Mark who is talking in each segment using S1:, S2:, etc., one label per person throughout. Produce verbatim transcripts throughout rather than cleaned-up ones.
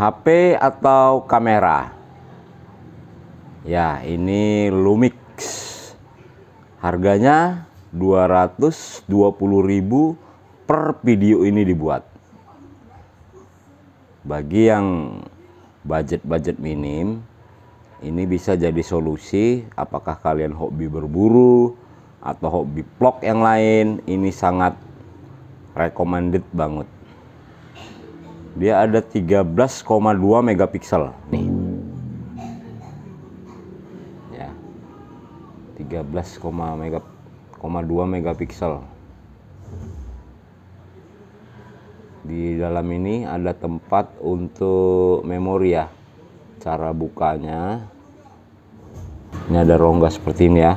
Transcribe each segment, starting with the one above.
S1: H P atau kamera? Ya, ini Lumix. Harganya dua ratus dua puluh ribu per video ini dibuat. Bagi yang budget-budget minim, ini bisa jadi solusi. Apakah kalian hobi berburu atau hobi vlog yang lain, ini sangat recommended banget. Dia ada tiga belas koma dua megapiksel nih ya, tiga belas koma dua megapiksel. Di dalam ini ada tempat untuk memori ya. Cara bukanya, ini ada rongga seperti ini ya.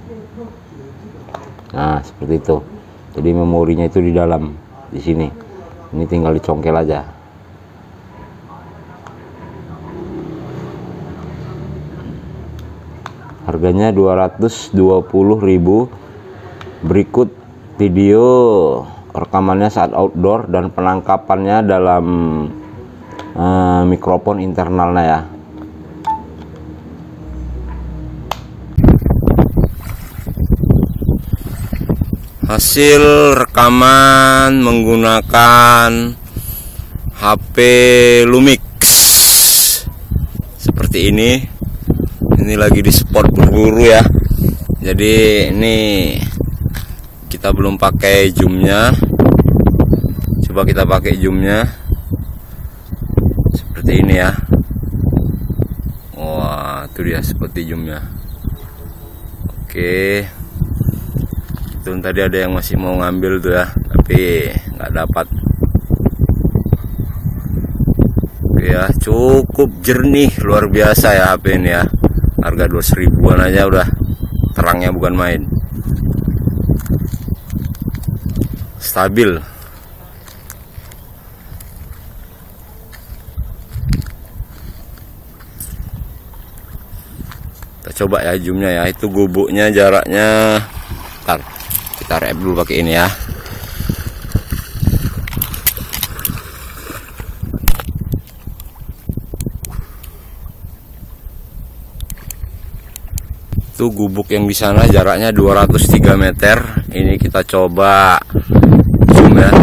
S1: Nah, seperti itu. Jadi memorinya itu di dalam, di sini. Ini tinggal dicongkel aja. Harganya dua ratus dua puluh ribu. Berikut video rekamannya saat outdoor dan penangkapannya dalam uh, mikrofon internalnya ya. Hasil rekaman menggunakan H P Lumix seperti ini. Ini lagi di spot berburu ya. Jadi ini kita belum pakai zoomnya. Coba kita pakai zoomnya. Seperti ini ya. Wah, itu dia seperti zoomnya. Oke. Itu tadi ada yang masih mau ngambil tuh ya, tapi nggak dapat. Oke ya, cukup jernih, luar biasa ya H P ini ya. Harga dua ratus ribuan aja udah terangnya bukan main. Stabil. Kita coba ya zoomnya ya. Itu gubuknya jaraknya, ntar kita rep dulu pakai ini ya. Itu gubuk yang di sana jaraknya dua ratus tiga meter. Ini kita coba zoom ya.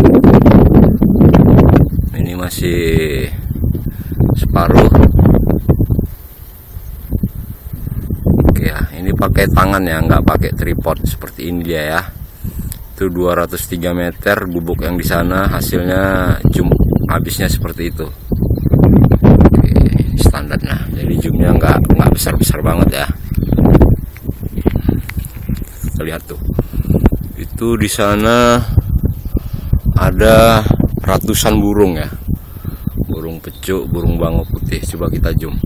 S1: Ini masih separuh. Oke ya, ini pakai tangan ya, nggak pakai tripod. Seperti ini dia ya. Itu dua ratus tiga meter gubuk yang di sana, hasilnya zoom habisnya seperti itu. Oke, ini standarnya. Jadi zoomnya nggak nggak besar-besar banget ya. Lihat tuh, itu di sana ada ratusan burung ya, burung pecuk, burung bangau putih. Coba kita zoom,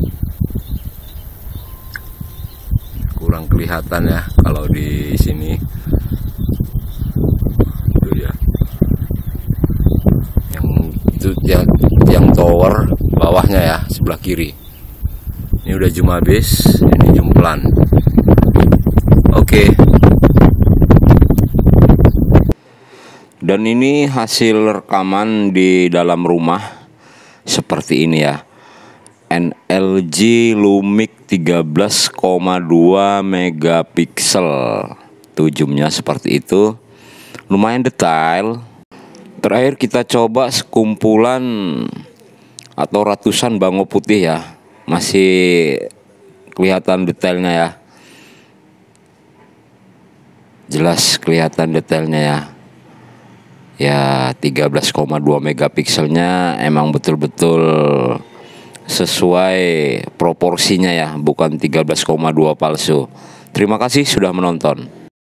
S1: kurang kelihatan ya kalau di sini. Itu dia, yang itu yang, yang tower bawahnya ya, sebelah kiri. Ini udah zoom habis, ini zoom pelan. Oke. Dan ini hasil rekaman di dalam rumah seperti ini ya. N L G Lumix tiga belas koma dua megapiksel. Tuh zoomnya seperti itu. Lumayan detail. Terakhir kita coba sekumpulan atau ratusan bangau putih ya. Masih kelihatan detailnya ya. Jelas kelihatan detailnya ya. Ya, tiga belas koma dua megapikselnya emang betul-betul sesuai proporsinya ya, bukan tiga belas koma dua palsu. Terima kasih sudah menonton.